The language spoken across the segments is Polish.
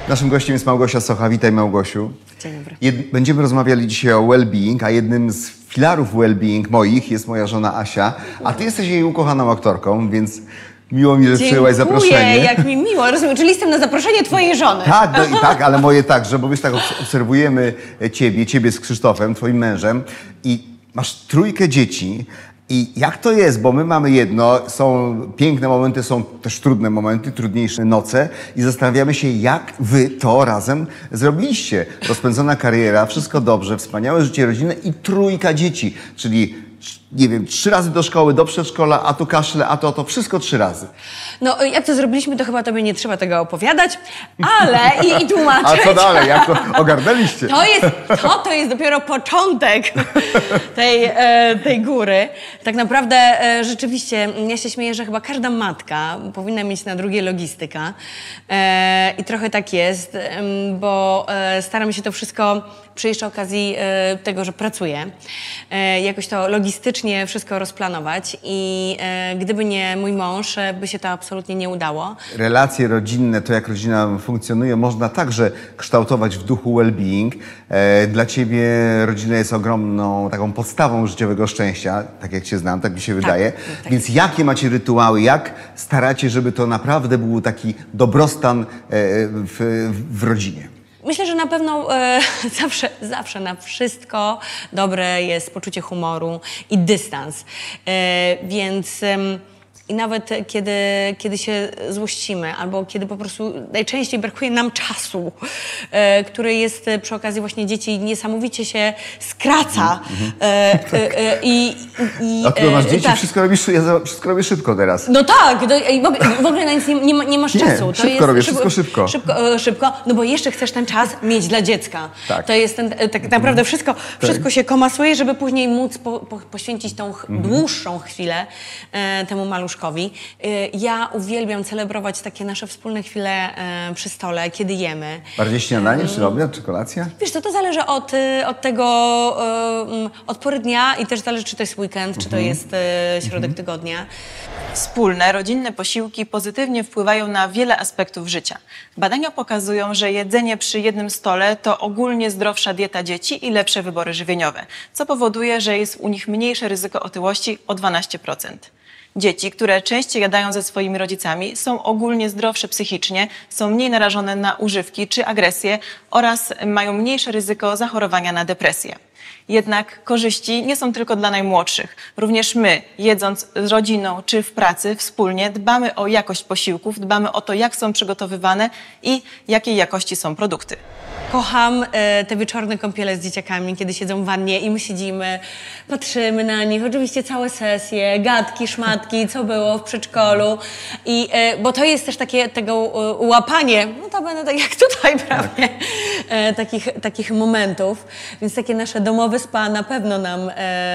Naszym gościem jest Małgosia Socha. Witaj, Małgosiu. Dzień dobry. Będziemy rozmawiali dzisiaj o well-being, a jednym z filarów well-being moich jest moja żona Asia, a ty jesteś jej ukochaną aktorką, więc miło mi, że przyjęłaś zaproszenie. Jak mi miło. Rozumiem, czyli jestem na zaproszenie twojej żony. Tak, no i tak, ale moje także, bo wiesz, tak obserwujemy ciebie z Krzysztofem, twoim mężem i masz trójkę dzieci. I jak to jest, bo my mamy jedno, są piękne momenty, są też trudne momenty, trudniejsze noce i zastanawiamy się, jak wy to razem zrobiliście. Rozpędzona kariera, wszystko dobrze, wspaniałe życie rodzinne i trójka dzieci, czyli nie wiem, 3 razy do szkoły, do przedszkola, a tu kaszle, a to wszystko 3 razy. No, jak to zrobiliśmy, to chyba tobie nie trzeba tego opowiadać, ale i tłumaczyć. A co dalej? Jak to ogarnęliście? To jest dopiero początek tej góry. Tak naprawdę rzeczywiście, ja się śmieję, że chyba każda matka powinna mieć na drugie logistyka. I trochę tak jest, bo staram się to wszystko przy jeszcze okazji tego, że pracuję, jakoś to logistycznie wszystko rozplanować i gdyby nie mój mąż, by się to absolutnie nie udało. Relacje rodzinne, to jak rodzina funkcjonuje, można także kształtować w duchu well-being. Dla ciebie rodzina jest ogromną taką podstawą życiowego szczęścia, tak jak cię znam, tak mi się wydaje. Tak. Więc jakie macie rytuały, jak staracie, żeby to naprawdę był taki dobrostan w rodzinie? Myślę, że na pewno zawsze na wszystko dobre jest poczucie humoru i dystans. Więc i nawet kiedy się złościmy, albo kiedy po prostu najczęściej brakuje nam czasu, który jest przy okazji właśnie dzieci niesamowicie się skraca. A ty masz dzieci, tak. Wszystko robisz szybko teraz. No tak, w ogóle na nic nie masz czasu. To szybko robisz, wszystko szybko. Szybko, no bo jeszcze chcesz ten czas mieć dla dziecka. Tak. To jest tak naprawdę wszystko się komasuje, żeby później móc poświęcić tą dłuższą chwilę temu maluszkowi. Ja uwielbiam celebrować takie nasze wspólne chwile przy stole, kiedy jemy. Bardziej śniadanie, czy obiad, czy kolacja? Wiesz co, to zależy od pory dnia i też zależy, czy to jest weekend, czy to jest środek tygodnia. Wspólne, rodzinne posiłki pozytywnie wpływają na wiele aspektów życia. Badania pokazują, że jedzenie przy jednym stole to ogólnie zdrowsza dieta dzieci i lepsze wybory żywieniowe, co powoduje, że jest u nich mniejsze ryzyko otyłości o 12%. Dzieci, które częściej jadają ze swoimi rodzicami, są ogólnie zdrowsze psychicznie, są mniej narażone na używki czy agresję oraz mają mniejsze ryzyko zachorowania na depresję. Jednak korzyści nie są tylko dla najmłodszych. Również my, jedząc z rodziną czy w pracy wspólnie, dbamy o jakość posiłków, dbamy o to, jak są przygotowywane i jakiej jakości są produkty. Kocham te wieczorne kąpiele z dzieciakami, kiedy siedzą w wannie i my siedzimy, patrzymy na nich, oczywiście całe sesje, gadki, szmatki, co było w przedszkolu. Bo to jest też tego łapanie, no to będę tak jak tutaj prawie, takich momentów. Więc takie nasze domowe spa na pewno nam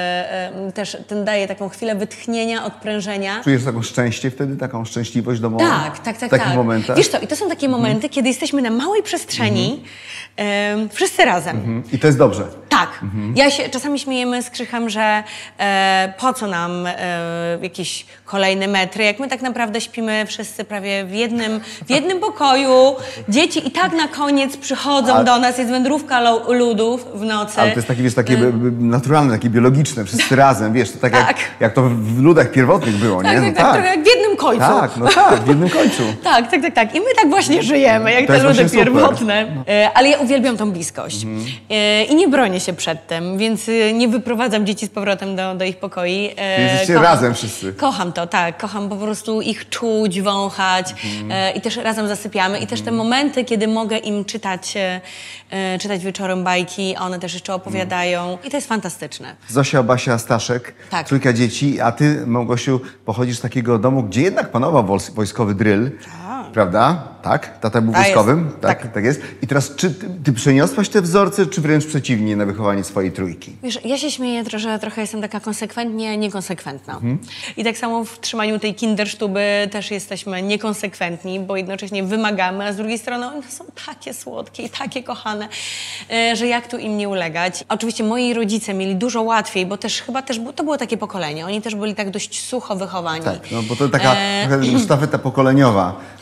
też daje taką chwilę wytchnienia, odprężenia. Czujesz taką szczęście wtedy, taką szczęśliwość domową? Tak. W takich momentach? Wiesz co, i to są takie momenty, kiedy jesteśmy na małej przestrzeni, wszyscy razem. I to jest dobrze. Tak. Ja się czasami śmiejemy z Krzychem, że po co nam jakieś kolejne metry, jak my tak naprawdę śpimy wszyscy prawie w jednym pokoju. Dzieci i tak na koniec przychodzą do nas, jest wędrówka ludów w nocy. Ale to jest takie naturalne, takie biologiczne, wszyscy razem, wiesz, to tak. Jak to w ludach pierwotnych było, nie? Tak, trochę jak w jednym końcu. Tak, w jednym końcu. Tak. I my tak właśnie żyjemy, jak te ludy pierwotne. Ale ja uwielbiam tą bliskość. I nie bronię się przed tym, więc nie wyprowadzam dzieci z powrotem do ich pokoi. Jesteście razem wszyscy. Kocham to, tak. Kocham po prostu ich czuć, wąchać i też razem zasypiamy. I też te momenty, kiedy mogę im czytać wieczorem bajki, one też jeszcze opowiadają. I to jest fantastyczne. Zosia, Basia, Staszek, trójka dzieci, a ty, Małgosiu, pochodzisz z takiego domu, gdzie jednak panował wojskowy dryl. Prawda? Tak? Tata był wojskowym? Tak jest. I teraz, czy ty przeniosłaś te wzorce, czy wręcz przeciwnie, na wychowanie swojej trójki? Wiesz, ja się śmieję, że trochę jestem taka konsekwentnie niekonsekwentna. I tak samo w trzymaniu tej kindersztuby też jesteśmy niekonsekwentni, bo jednocześnie wymagamy, a z drugiej strony one są takie słodkie i takie kochane, że jak tu im nie ulegać. Oczywiście moi rodzice mieli dużo łatwiej, bo to było takie pokolenie. Oni też byli tak dość sucho wychowani. Tak, no bo to taka sztafeta pokoleniowa.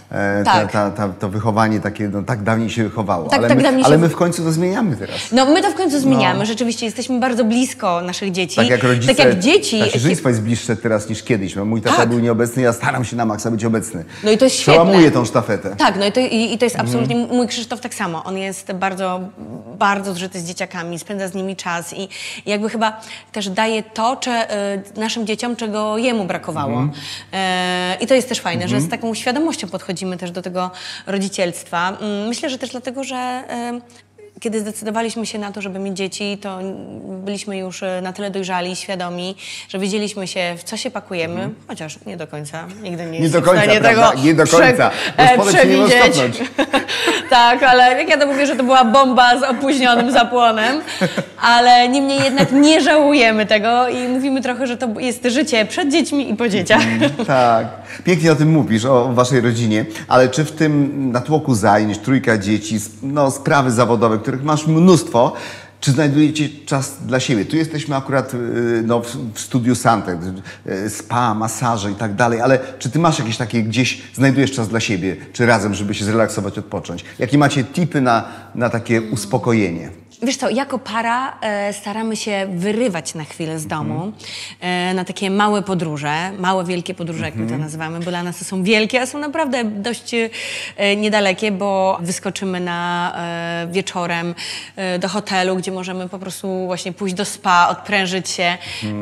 Tak. To wychowanie takie, no tak dawniej się wychowało. Tak, ale tak my, dawniej się ale my w końcu to zmieniamy teraz. No my to w końcu zmieniamy, rzeczywiście jesteśmy bardzo blisko naszych dzieci. Tak jak rodzice, tak jak dzieci. tacierzyństwo jest bliższe teraz niż kiedyś. Mój tata Tak. był nieobecny, ja staram się na maksa być obecny. No i to jest świetne. Przełamuję tą sztafetę. Tak, no i to jest absolutnie, mój Krzysztof tak samo. On jest bardzo, bardzo zżyty z dzieciakami, spędza z nimi czas i jakby chyba też daje to naszym dzieciom, czego jemu brakowało. I to jest też fajne, że z taką świadomością podchodzimy też do tego rodzicielstwa. Myślę, że też dlatego, że kiedy zdecydowaliśmy się na to, żeby mieć dzieci, to byliśmy już na tyle dojrzali i świadomi, że wiedzieliśmy się, w co się pakujemy, chociaż nie do końca. Nigdy nie do jestem końca, w stanie prawda? tego Nie do końca. Bo spodem się nie może przewidzieć. Tak, ale jak ja to mówię, że to była bomba z opóźnionym zapłonem, ale niemniej jednak nie żałujemy tego i mówimy trochę, że to jest życie przed dziećmi i po dzieciach. Tak. Pięknie o tym mówisz, o waszej rodzinie, ale czy w tym natłoku zajęć, trójka dzieci, sprawy zawodowe, których masz mnóstwo, czy znajdujecie czas dla siebie? Tu jesteśmy akurat w studiu Santek, spa, masaże i tak dalej, ale czy ty masz jakieś takie, gdzieś znajdujesz czas dla siebie, czy razem, żeby się zrelaksować, odpocząć? Jakie macie tipy na takie uspokojenie? Wiesz co, jako para staramy się wyrywać na chwilę z domu na takie małe podróże, małe, wielkie podróże, jak my to nazywamy, bo dla nas to są wielkie, a są naprawdę dość niedalekie, bo wyskoczymy wieczorem do hotelu, gdzie możemy po prostu właśnie pójść do spa, odprężyć się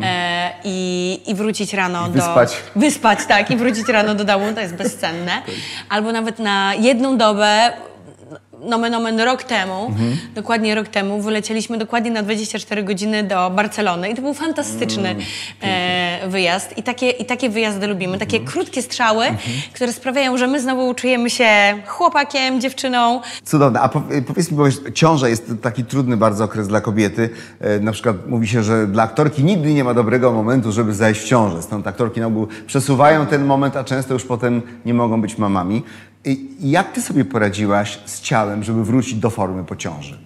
i wrócić rano Wyspać, tak, i wrócić rano do domu, to jest bezcenne. Albo nawet na jedną dobę, nomen omen rok temu, dokładnie rok temu, wylecieliśmy dokładnie na 24 godziny do Barcelony i to był fantastyczny wyjazd i takie wyjazdy lubimy, takie krótkie strzały, które sprawiają, że my znowu czujemy się chłopakiem, dziewczyną. Cudowne. A powiedz mi, bo ciąża jest taki trudny bardzo okres dla kobiety. Na przykład mówi się, że dla aktorki nigdy nie ma dobrego momentu, żeby zajść w ciążę. Stąd aktorki na ogół przesuwają ten moment, a często już potem nie mogą być mamami. Jak ty sobie poradziłaś z ciałem, żeby wrócić do formy po ciąży?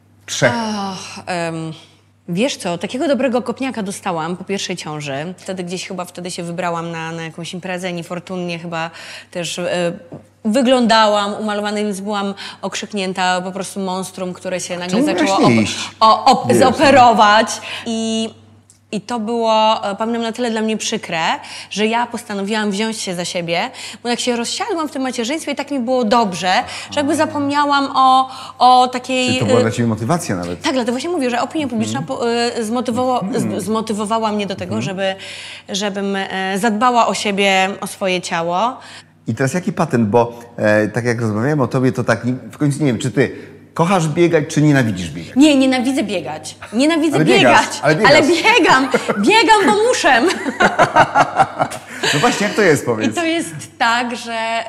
Wiesz co, takiego dobrego kopniaka dostałam po pierwszej ciąży. Wtedy się wybrałam na jakąś imprezę, niefortunnie chyba też wyglądałam umalowana, więc byłam okrzyknięta po prostu monstrum, które się nagle zaczęło zoperować. I to było, pamiętam, na tyle dla mnie przykre, że ja postanowiłam wziąć się za siebie, bo jak się rozsiadłam w tym macierzyństwie i tak mi było dobrze, że jakby zapomniałam o takiej... Czyli to była dla ciebie motywacja nawet. Tak, dlatego właśnie mówię, że opinia publiczna zmotywowała mnie do tego, żebym zadbała o siebie, o swoje ciało. I teraz jaki patent, bo tak jak rozmawiałem o tobie, to tak w końcu nie wiem, czy ty kochasz biegać, czy nienawidzisz biegać? Nie, nienawidzę biegać. Nienawidzę ale biegam. Biegam, bo muszę. No właśnie, jak to jest, powiedz? I to jest tak, że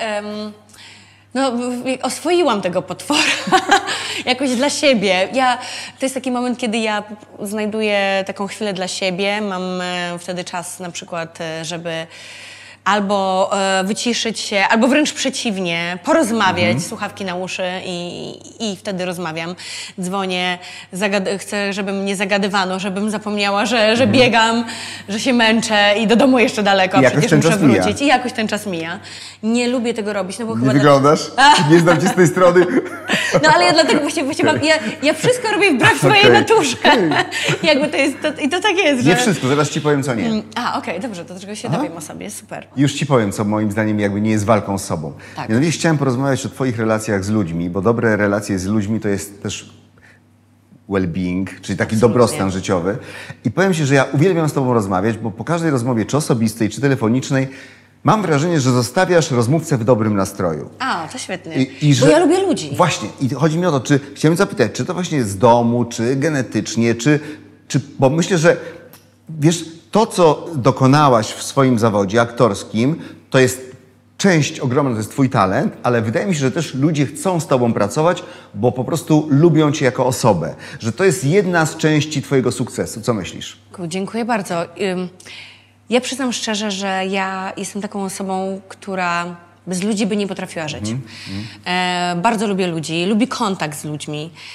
oswoiłam tego potwora jakoś dla siebie. To jest taki moment, kiedy ja znajduję taką chwilę dla siebie. Mam wtedy czas na przykład, żeby albo wyciszyć się, albo wręcz przeciwnie, porozmawiać, słuchawki na uszy i wtedy rozmawiam. Dzwonię, chcę, żeby mnie zagadywano, żebym zapomniała, że biegam, że się męczę i do domu jeszcze daleko, a przecież muszę wrócić. I jakoś ten czas mija. Nie lubię tego robić, no bo chyba... Nie wyglądasz? Nie znam cię z tej strony. No ale ja dlatego właśnie ja wszystko robię wbrew swojej naturze. Jakby to jest, i to tak jest, że... Nie wszystko, zaraz ci powiem, co nie. Okej, dobrze, to tylko się dowiem o sobie, super. Już ci powiem, co moim zdaniem jakby nie jest walką z sobą. Tak. Mianowicie chciałem porozmawiać o twoich relacjach z ludźmi, bo dobre relacje z ludźmi to jest też well-being, czyli taki dobrostan życiowy. I powiem ci, że ja uwielbiam z tobą rozmawiać, bo po każdej rozmowie, czy osobistej, czy telefonicznej, mam wrażenie, że zostawiasz rozmówcę w dobrym nastroju. To świetnie, że, bo ja lubię ludzi. Właśnie. I chodzi mi o to, chciałem zapytać, czy to właśnie jest z domu, czy genetycznie, bo myślę, że wiesz, to, co dokonałaś w swoim zawodzie aktorskim, to jest część ogromna, to jest twój talent, ale wydaje mi się, że też ludzie chcą z tobą pracować, bo po prostu lubią cię jako osobę. Że to jest jedna z części twojego sukcesu. Co myślisz? Dziękuję bardzo. Ja przyznam szczerze, że ja jestem taką osobą, która bez ludzi by nie potrafiła żyć. Bardzo lubię ludzi, lubię kontakt z ludźmi.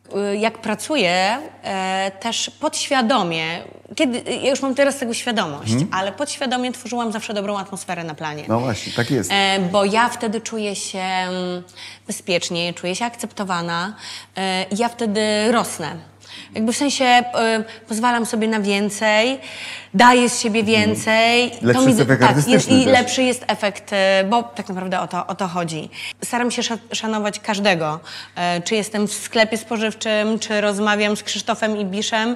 Jak pracuję, też podświadomie, ja już mam teraz tego świadomość, ale podświadomie tworzyłam zawsze dobrą atmosferę na planie. No właśnie, tak jest. Bo ja wtedy czuję się bezpiecznie, czuję się akceptowana i ja wtedy rosnę. Jakby w sensie pozwalam sobie na więcej, daję z siebie więcej. Lepszy jest efekt artystyczny i też. lepszy jest efekt, bo tak naprawdę o to chodzi. Staram się szanować każdego. Czy jestem w sklepie spożywczym, czy rozmawiam z Krzysztofem Ibiszem,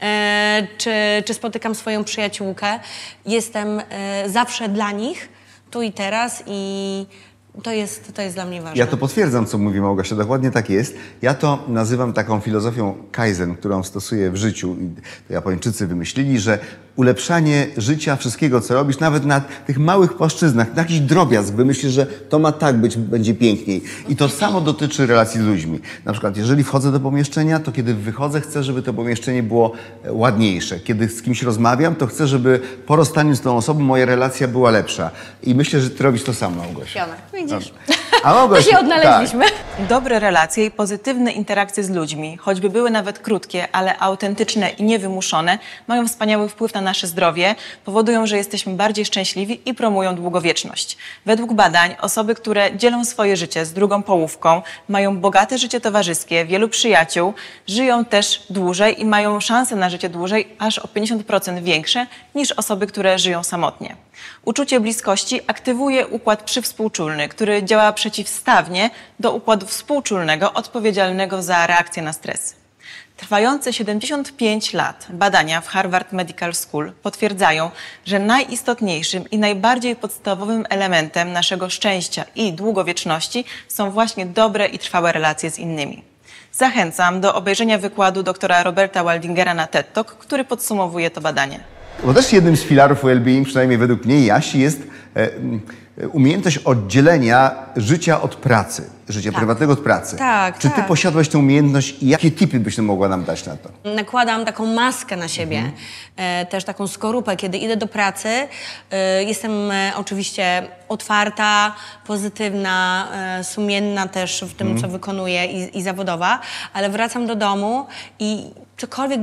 czy spotykam swoją przyjaciółkę. Jestem zawsze dla nich, tu i teraz i to jest dla mnie ważne. Ja to potwierdzam, co mówi Małgosia, dokładnie tak jest. Ja to nazywam taką filozofią Kaizen, którą stosuję w życiu. I to Japończycy wymyślili, że ulepszanie życia, wszystkiego, co robisz, nawet na tych małych płaszczyznach, na jakiś drobiazg, wymyślisz, że to ma tak być, będzie piękniej. I to samo dotyczy relacji z ludźmi. Na przykład, jeżeli wchodzę do pomieszczenia, to kiedy wychodzę, chcę, żeby to pomieszczenie było ładniejsze. Kiedy z kimś rozmawiam, to chcę, żeby po rozstaniu z tą osobą moja relacja była lepsza. I myślę, że ty robisz to samo, Małgosia. Fiona, widzisz? A Małgosia, się odnaleźliśmy. Tak. Dobre relacje i pozytywne interakcje z ludźmi, choćby były nawet krótkie, ale autentyczne i niewymuszone, mają wspaniały wpływ na nasze zdrowie, powodują, że jesteśmy bardziej szczęśliwi i promują długowieczność. Według badań osoby, które dzielą swoje życie z drugą połówką, mają bogate życie towarzyskie, wielu przyjaciół, żyją też dłużej i mają szansę na życie dłużej aż o 50% większe niż osoby, które żyją samotnie. Uczucie bliskości aktywuje układ przywspółczulny, który działa przeciwstawnie do układu współczulnego odpowiedzialnego za reakcję na stres. Trwające 75 lat badania w Harvard Medical School potwierdzają, że najistotniejszym i najbardziej podstawowym elementem naszego szczęścia i długowieczności są właśnie dobre i trwałe relacje z innymi. Zachęcam do obejrzenia wykładu doktora Roberta Waldingera na TED Talk, który podsumowuje to badanie. Bo też jednym z filarów well-being, przynajmniej według mnie i Jasi, jest umiejętność oddzielenia życia od pracy, życia prywatnego od pracy. Tak, Czy ty tak. posiadłaś tę umiejętność i jakie tipy byś mogła nam dać na to? Nakładam taką maskę na siebie, też taką skorupę, kiedy idę do pracy. Jestem oczywiście otwarta, pozytywna, sumienna też w tym, co wykonuję i zawodowa, ale wracam do domu i cokolwiek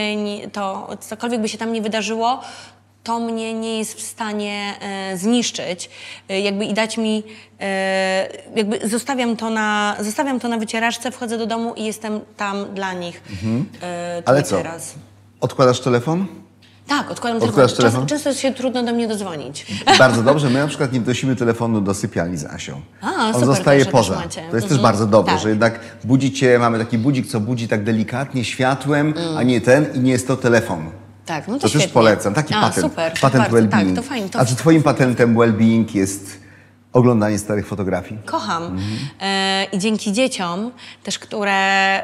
by się tam nie wydarzyło, to mnie nie jest w stanie zniszczyć, jakby i dać mi, jakby zostawiam to na wycieraczce, wchodzę do domu i jestem tam dla nich. Ale i co? Teraz. Odkładasz telefon? Tak, odkładam Odkładasz telefon. telefon? Często się trudno do mnie dodzwonić. Bardzo dobrze. My na przykład nie wnosimy telefonu do sypialni z Asią. A, On super, zostaje to, że poza. też macie. To jest też bardzo dobre, Tak. że jednak budzi cię, mamy taki budzik, co budzi tak delikatnie światłem, a nie ten i nie jest to telefon. Tak, no to To świetnie. też polecam. Taki patent. Super, Patent bardzo, well-being. tak, to fajnie. A czy twoim patentem well-being jest oglądanie starych fotografii? Kocham. I dzięki dzieciom, też które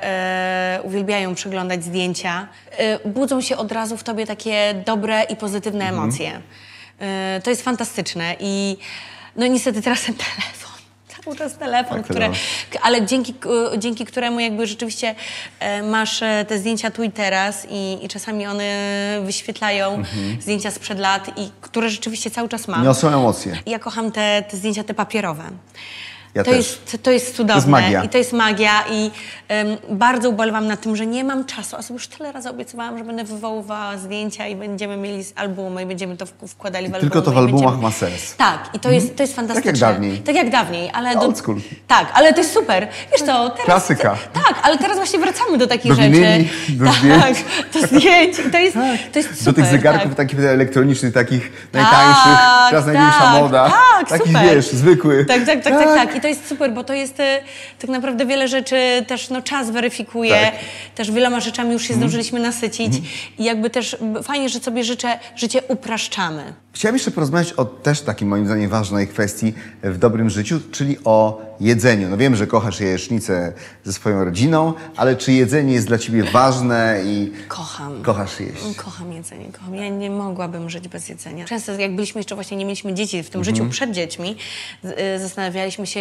uwielbiają przeglądać zdjęcia, budzą się od razu w tobie takie dobre i pozytywne emocje. To jest fantastyczne i no niestety teraz ten telefon. Cały czas telefon, Tak, ale dzięki któremu jakby rzeczywiście masz te zdjęcia tu i teraz i czasami one wyświetlają zdjęcia sprzed lat i które rzeczywiście cały czas mam. Niosą emocje. Ja kocham te zdjęcia, te papierowe. Ja to, też. to jest cudowne. To jest magia. I to jest magia i bardzo ubolewam nad tym, że nie mam czasu. A sobie już tyle razy obiecywałam, że będę wywoływała zdjęcia i będziemy mieli albumy i będziemy to wkładali w albumy. Tylko to w albumach ma sens. Tak, i to jest fantastyczne. Tak jak dawniej. Tak jak dawniej, ale... Old school. Tak, ale to jest super. Wiesz co, teraz... Klasyka. Tak, ale teraz właśnie wracamy do takich Do rzeczy. winyli, do tak, zdjęć. do zdjęć. I to jest super. Do tych zegarków tak. takich elektronicznych, takich najtańszych, teraz największa moda. Tak, taki super. wiesz, zwykły. Tak. I to jest super, bo to jest tak naprawdę wiele rzeczy też czas weryfikuje. Tak. Też wieloma rzeczami już się zdążyliśmy nasycić. I jakby też fajnie, że sobie życie upraszczamy. Chciałem jeszcze porozmawiać o też takiej moim zdaniem ważnej kwestii w dobrym życiu, czyli o jedzeniu. No wiem, że kochasz jajecznicę ze swoją rodziną, ale czy jedzenie jest dla ciebie ważne i Kocham. kochasz jeść? Kocham jedzenie, kocham. Ja nie mogłabym żyć bez jedzenia. Często jak byliśmy jeszcze właśnie, nie mieliśmy dzieci w tym życiu przed dziećmi, zastanawialiśmy się,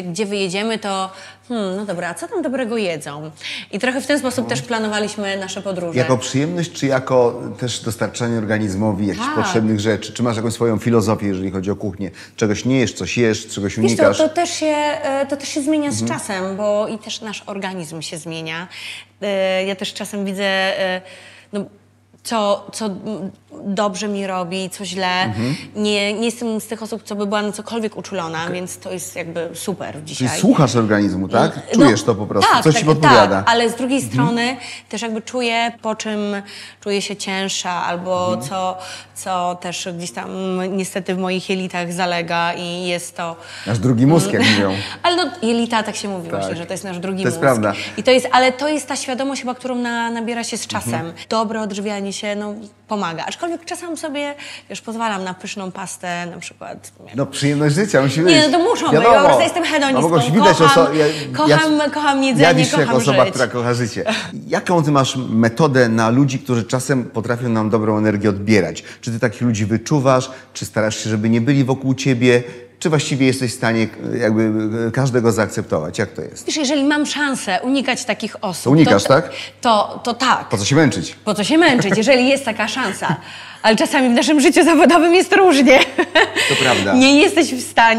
gdzie wyjedziemy, to no dobra, a co tam dobrego jedzą? I trochę w ten sposób też planowaliśmy nasze podróże. Jako przyjemność, czy jako też dostarczanie organizmowi jakichś Tak. potrzebnych rzeczy? Czy masz jakąś swoją filozofię, jeżeli chodzi o kuchnię? Czegoś nie jesz, coś jesz, czegoś Wiesz co, unikasz? to też się zmienia z czasem, bo i też nasz organizm się zmienia. Ja też czasem widzę, no, co dobrze mi robi, co źle. Nie jestem z tych osób, co by była na cokolwiek uczulona, więc to jest jakby super Czyli dzisiaj. słuchasz organizmu, tak? Czujesz to po prostu, tak, coś ci podpowiada. Tak, ale z drugiej strony też jakby czuję, po czym czuję się cięższa, albo co też gdzieś tam niestety w moich jelitach zalega i jest to... Nasz drugi mózg, jak mówią. Ale no, jelita, tak się mówi właśnie, że to jest nasz drugi mózg. To jest prawda. I ale to jest ta świadomość chyba, którą nabiera się z czasem. Dobre odżywianie się, no, pomaga. Aczkolwiek czasem sobie, już pozwalam na pyszną pastę, na przykład. No przyjemność życia musi być. Nie, no to muszą być. Wiadomo. Ja po prostu jestem hedonistką. No, mogą widać Kocham jedzenie, jawisz się kocham jako osoba, żyć. która kocha życie. Jaką ty masz metodę na ludzi, którzy czasem potrafią nam dobrą energię odbierać? Czy ty takich ludzi wyczuwasz? Czy starasz się, żeby nie byli wokół ciebie? Czy właściwie jesteś w stanie jakby każdego zaakceptować? Jak to jest? Wiesz, jeżeli mam szansę unikać takich osób... To unikasz, tak? To tak. Po co się męczyć? Po co się męczyć, jeżeli jest taka szansa? Ale czasami w naszym życiu zawodowym jest różnie. To prawda. Nie jesteś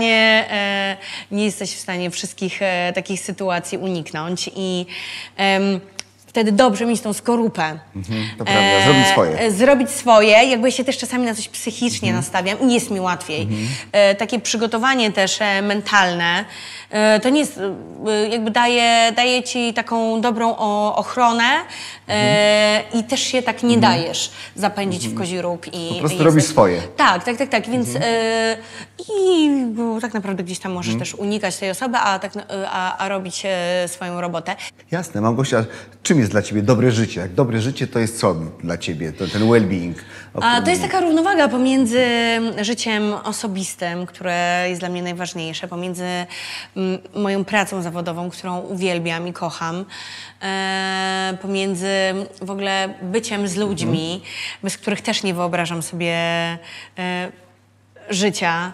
w stanie wszystkich takich sytuacji uniknąć i wtedy dobrze mieć tą skorupę. To prawda, zrobić swoje. Zrobić swoje, jakby ja się też czasami na coś psychicznie nastawiam i jest mi łatwiej. Takie przygotowanie też mentalne, to nie jest, jakby daje ci taką dobrą ochronę i też się tak nie dajesz zapędzić w kozi róg. Po prostu robisz swoje. Tak, więc bo tak naprawdę gdzieś tam możesz też unikać tej osoby, a robić swoją robotę. Jasne. Małgosia, czym jest dla ciebie dobre życie? Jak dobre życie to jest co dla ciebie? Ten well-being? To jest taka równowaga pomiędzy życiem osobistym, które jest dla mnie najważniejsze, pomiędzy moją pracą zawodową, którą uwielbiam i kocham, pomiędzy w ogóle byciem z ludźmi, bez których też nie wyobrażam sobie życia.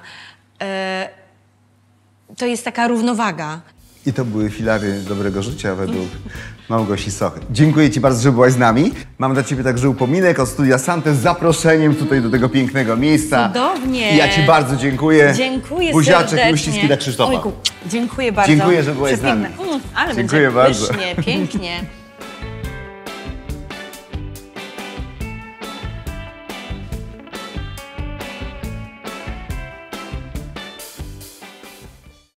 To jest taka równowaga. I to były filary dobrego życia według Małgosi Sochy. Dziękuję ci bardzo, że byłaś z nami. Mam dla ciebie także upominek od Studia Sante z zaproszeniem tutaj do tego pięknego miejsca. Cudownie. I ja ci bardzo dziękuję. Dziękuję Buziaczek serdecznie. i uściski dla Krzysztofa. Ojku, dziękuję bardzo. Dziękuję, że byłeś z nami. Ale Dziękuję będzie bardzo. pysznie, pięknie.